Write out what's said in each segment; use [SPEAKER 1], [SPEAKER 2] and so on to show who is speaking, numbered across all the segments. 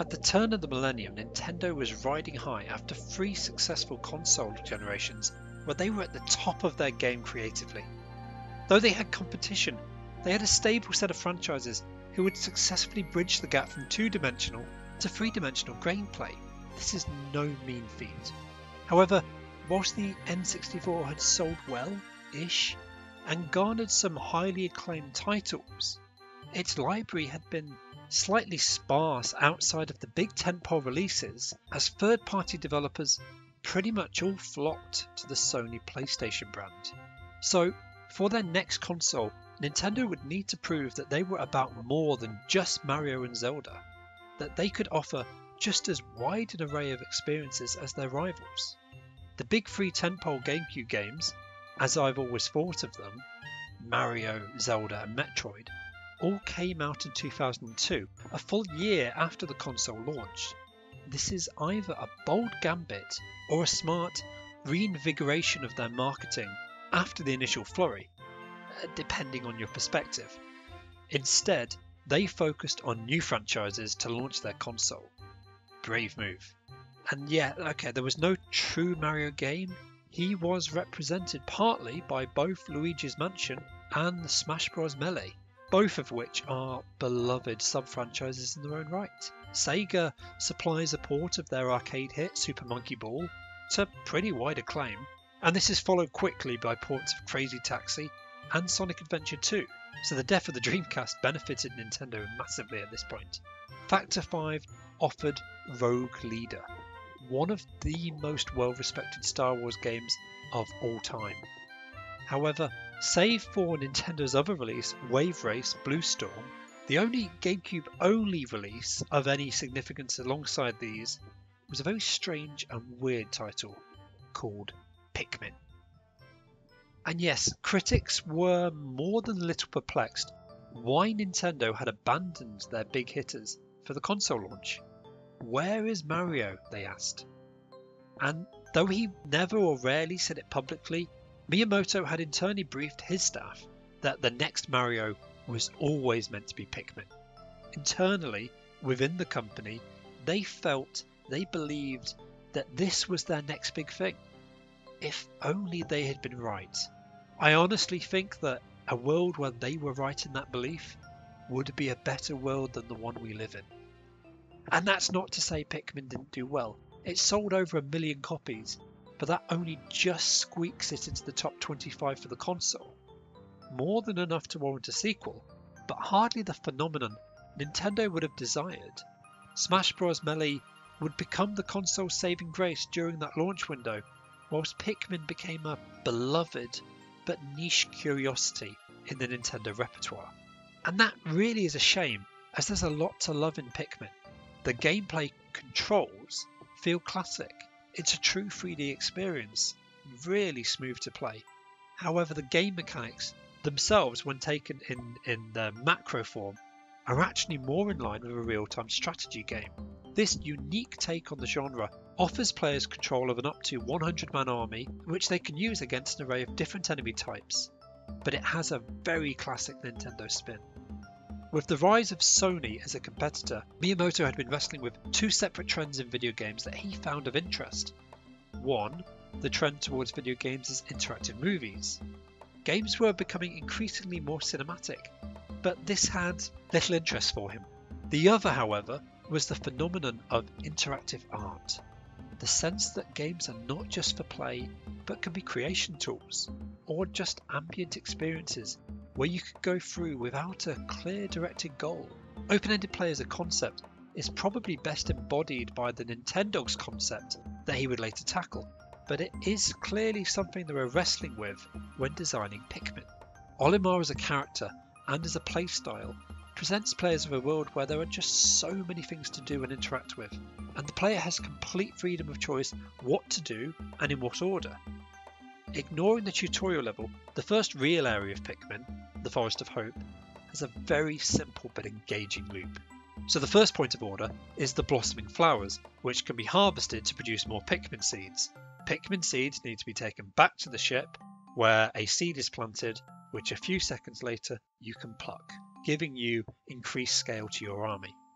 [SPEAKER 1] At the turn of the millennium, Nintendo was riding high after 3 successful console generations where they were at the top of their game creatively. Though they had competition, they had a stable set of franchises who would successfully bridge the gap from 2-dimensional to 3-dimensional gameplay. This is no mean feat. However, whilst the N64 had sold well-ish and garnered some highly acclaimed titles, its library had been slightly sparse outside of the big tentpole releases, as third-party developers pretty much all flocked to the Sony PlayStation brand. So, for their next console, Nintendo would need to prove that they were about more than just Mario and Zelda, that they could offer just as wide an array of experiences as their rivals. The big 3 tentpole GameCube games, as I've always thought of them, Mario, Zelda and Metroid, all came out in 2002, a full year after the console launched. This is either a bold gambit or a smart reinvigoration of their marketing after the initial flurry, depending on your perspective. Instead, they focused on new franchises to launch their console. Brave move. And yeah, okay, there was no true Mario game. He was represented partly by both Luigi's Mansion and the Smash Bros. Melee, both of which are beloved sub-franchises in their own right. Sega supplies a port of their arcade hit Super Monkey Ball to pretty wide acclaim, and this is followed quickly by ports of Crazy Taxi and Sonic Adventure 2, so the death of the Dreamcast benefited Nintendo massively at this point. Factor 5 offered Rogue Leader, one of the most well-respected Star Wars games of all time. However, save for Nintendo's other release, Wave Race Blue Storm, the only GameCube-only release of any significance alongside these was a very strange and weird title called Pikmin. And yes, critics were more than a little perplexed why Nintendo had abandoned their big hitters for the console launch. Where is Mario? They asked. And though he never or rarely said it publicly, Miyamoto had internally briefed his staff that the next Mario was always meant to be Pikmin. Internally, within the company, they believed that this was their next big thing. If only they had been right. I honestly think that a world where they were right in that belief would be a better world than the one we live in. And that's not to say Pikmin didn't do well. It sold over 1 million copies, but that only just squeaks it into the top 25 for the console. More than enough to warrant a sequel, but hardly the phenomenon Nintendo would have desired. Smash Bros. Melee would become the console's saving grace during that launch window, whilst Pikmin became a beloved but niche curiosity in the Nintendo repertoire. And that really is a shame, as there's a lot to love in Pikmin. The gameplay controls feel classic. It's a true 3D experience, really smooth to play. However, the game mechanics themselves, when taken in their macro form, are actually more in line with a real-time strategy game. This unique take on the genre offers players control of an up to 100-man army, which they can use against an array of different enemy types, but it has a very classic Nintendo spin. With the rise of Sony as a competitor, Miyamoto had been wrestling with 2 separate trends in video games that he found of interest. One, the trend towards video games as interactive movies. Games were becoming increasingly more cinematic, but this had little interest for him. The other, however, was the phenomenon of interactive art. The sense that games are not just for play, but can be creation tools, or just ambient experiences where you could go through without a clear directed goal. Open-ended play as a concept is probably best embodied by the Nintendo's concept that he would later tackle, but it is clearly something they were wrestling with when designing Pikmin. Olimar as a character and as a playstyle presents players with a world where there are just so many things to do and interact with, and the player has complete freedom of choice what to do and in what order. Ignoring the tutorial level, the first real area of Pikmin, the Forest of Hope, has a very simple but engaging loop. So the first point of order is the blossoming flowers, which can be harvested to produce more Pikmin seeds. Pikmin seeds need to be taken back to the ship, where a seed is planted, which a few seconds later you can pluck, giving you increased scale to your army.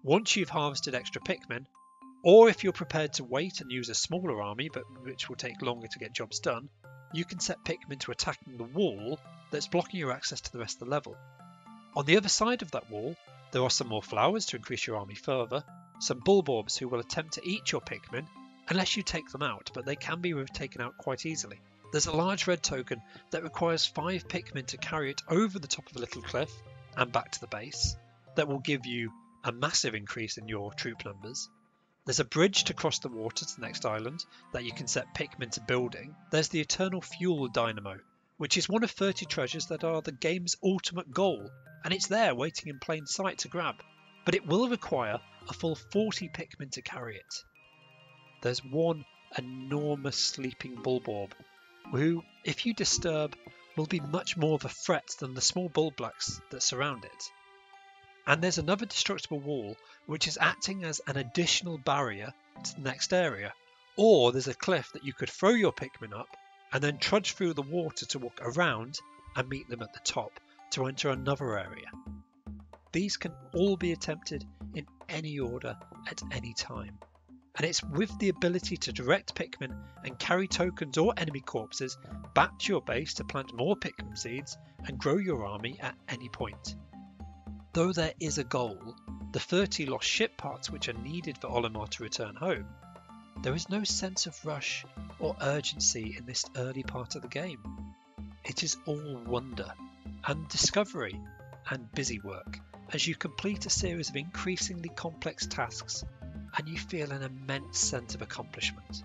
[SPEAKER 1] Once you've harvested extra Pikmin, or if you're prepared to wait and use a smaller army, but which will take longer to get jobs done, you can set Pikmin to attacking the wall that's blocking your access to the rest of the level. On the other side of that wall, there are some more flowers to increase your army further, some Bulborbs who will attempt to eat your Pikmin unless you take them out, but they can be taken out quite easily. There's a large red token that requires 5 Pikmin to carry it over the top of a little cliff and back to the base. That will give you a massive increase in your troop numbers. There's a bridge to cross the water to the next island that you can set Pikmin to building. There's the Eternal Fuel Dynamo, which is one of 30 treasures that are the game's ultimate goal, and it's there waiting in plain sight to grab, but it will require a full 40 Pikmin to carry it. There's one enormous sleeping Bulborb, who, if you disturb, will be much more of a threat than the small Bulblax that surround it. And there's another destructible wall which is acting as an additional barrier to the next area, or there's a cliff that you could throw your Pikmin up and then trudge through the water to walk around and meet them at the top to enter another area. These can all be attempted in any order at any time, and it's with the ability to direct Pikmin and carry tokens or enemy corpses back to your base to plant more Pikmin seeds and grow your army at any point. Though there is a goal, the 30 lost ship parts which are needed for Olimar to return home, there is no sense of rush or urgency in this early part of the game. It is all wonder and discovery and busy work as you complete a series of increasingly complex tasks and you feel an immense sense of accomplishment.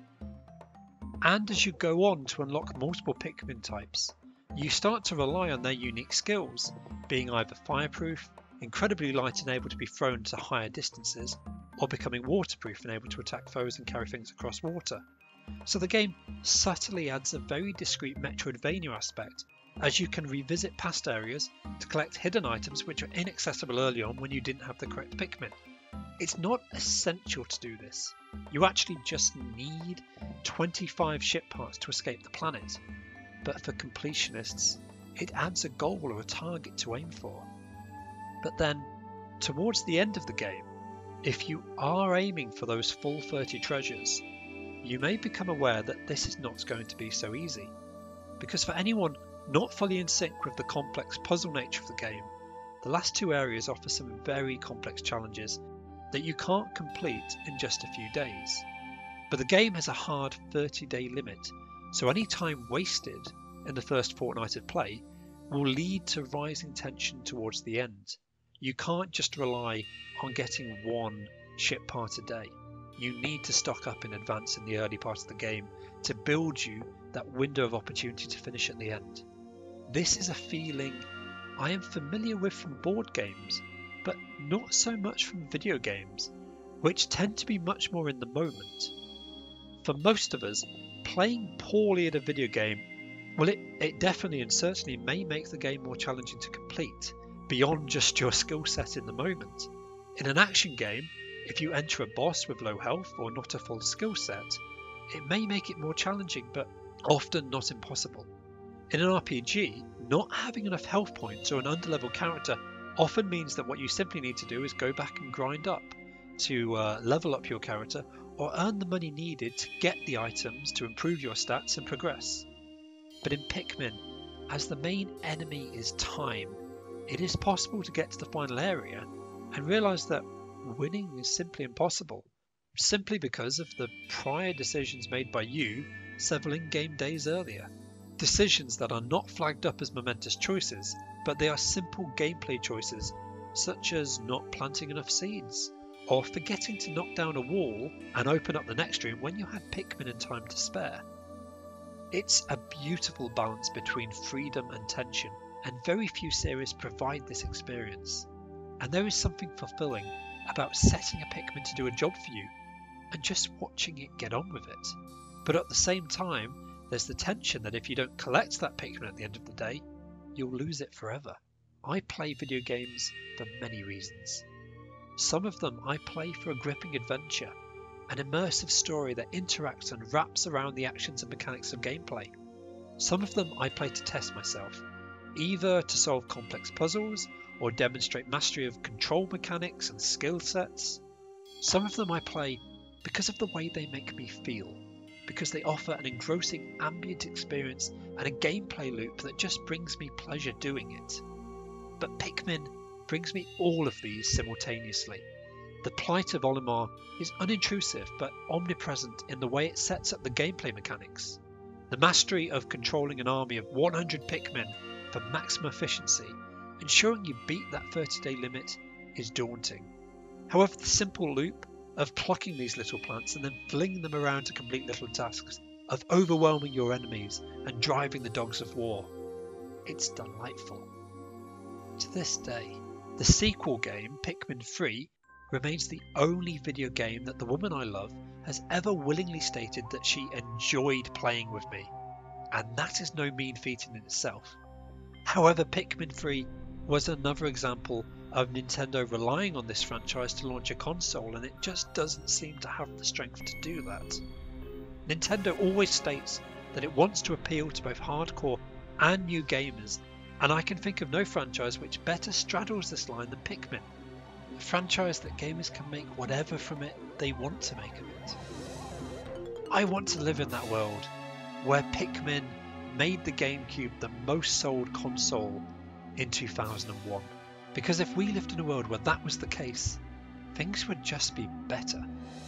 [SPEAKER 1] And as you go on to unlock multiple Pikmin types, you start to rely on their unique skills, being either fireproof, incredibly light and able to be thrown to higher distances, or becoming waterproof and able to attack foes and carry things across water. So the game subtly adds a very discreet Metroidvania aspect, as you can revisit past areas to collect hidden items which were inaccessible early on when you didn't have the correct Pikmin. It's not essential to do this. You actually just need 25 ship parts to escape the planet. But for completionists, it adds a goal or a target to aim for. But then, towards the end of the game, if you are aiming for those full 30 treasures, you may become aware that this is not going to be so easy. Because for anyone not fully in sync with the complex puzzle nature of the game, the last 2 areas offer some very complex challenges that you can't complete in just a few days. But the game has a hard 30-day limit, so any time wasted in the first fortnight of play will lead to rising tension towards the end. You can't just rely on getting 1 ship part a day. You need to stock up in advance in the early part of the game to build you that window of opportunity to finish at the end. This is a feeling I am familiar with from board games, but not so much from video games, which tend to be much more in the moment. For most of us, playing poorly at a video game, well, it definitely and certainly may make the game more challenging to complete, beyond just your skill set in the moment. In an action game, if you enter a boss with low health or not a full skill set, it may make it more challenging, but often not impossible. In an RPG, not having enough health points or an underlevel character often means that what you simply need to do is go back and grind up to level up your character or earn the money needed to get the items to improve your stats and progress. But in Pikmin, as the main enemy is time, it is possible to get to the final area and realise that winning is simply impossible, simply because of the prior decisions made by you several in-game days earlier. Decisions that are not flagged up as momentous choices, but they are simple gameplay choices, such as not planting enough seeds, or forgetting to knock down a wall and open up the next room when you had Pikmin and time to spare. It's a beautiful balance between freedom and tension, and very few series provide this experience. And there is something fulfilling about setting a Pikmin to do a job for you, and just watching it get on with it. But at the same time, there's the tension that if you don't collect that Pikmin at the end of the day, you'll lose it forever. I play video games for many reasons. Some of them I play for a gripping adventure, an immersive story that interacts and wraps around the actions and mechanics of gameplay. Some of them I play to test myself, either to solve complex puzzles or demonstrate mastery of control mechanics and skill sets. Some of them I play because of the way they make me feel, because they offer an engrossing ambient experience and a gameplay loop that just brings me pleasure doing it. But Pikmin brings me all of these simultaneously. The plight of Olimar is unintrusive but omnipresent in the way it sets up the gameplay mechanics. The mastery of controlling an army of 100 Pikmin for maximum efficiency, ensuring you beat that 30-day limit, is daunting. However, the simple loop of plucking these little plants and then flinging them around to complete little tasks, of overwhelming your enemies and driving the dogs of war, it's delightful. To this day, the sequel game, Pikmin 3, remains the only video game that the woman I love has ever willingly stated that she enjoyed playing with me, and that is no mean feat in itself. However, Pikmin 3 was another example of Nintendo relying on this franchise to launch a console, and it just doesn't seem to have the strength to do that. Nintendo always states that it wants to appeal to both hardcore and new gamers, and I can think of no franchise which better straddles this line than Pikmin. A franchise that gamers can make whatever from it they want to make of it. I want to live in that world where Pikmin made the GameCube the most sold console in 2001. Because if we lived in a world where that was the case, things would just be better.